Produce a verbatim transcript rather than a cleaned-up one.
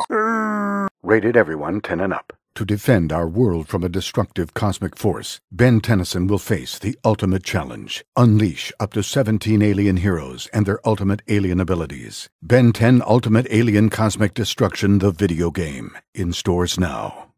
Rated everyone ten and up. To defend our world from a destructive cosmic force, Ben Tennyson will face the ultimate challenge. Unleash up to seventeen alien heroes and their ultimate alien abilities. Ben ten Ultimate Alien Cosmic Destruction, the video game. In stores now.